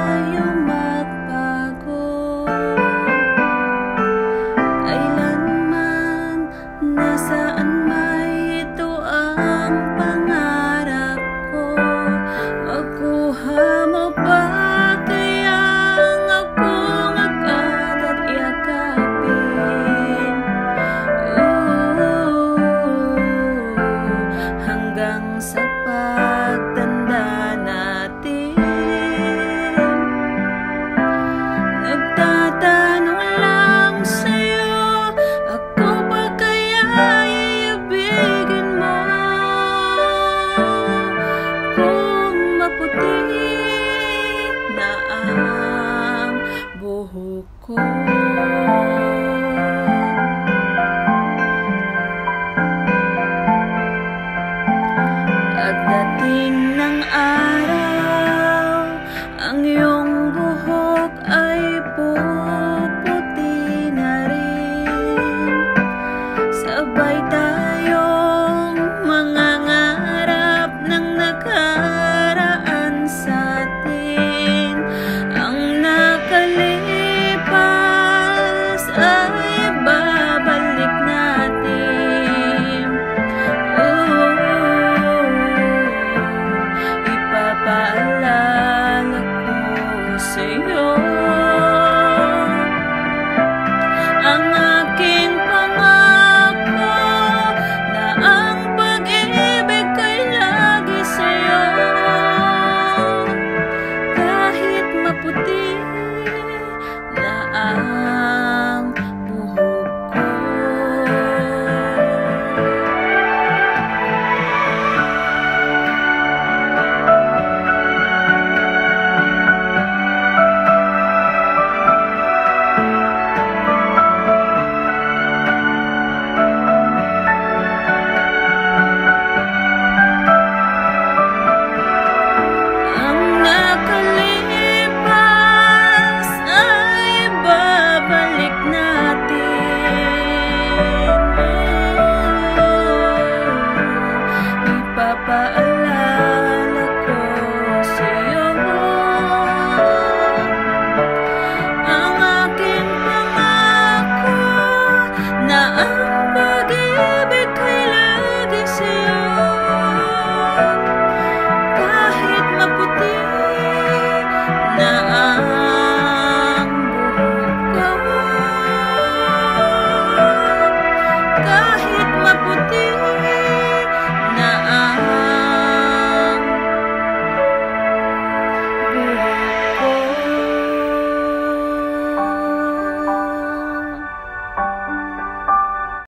tayo magbago. Kailanman, nasaan may ito ang pangarap ko. Makuha mo ba kayang akong agad at yakapin? Hanggang sa pagtanda natin. Nagtatanong lang sa'yo, ako ba kaya iibigin mo? Kung maputi na ang buhok ko. Pagdating ng araw, ang iyong buhok ay puputi na rin. Sabay tayong mangangarap ng nakaraan sa atin. Ang nakalipas ay babalik natin. Ipapaalala ko sa'yo.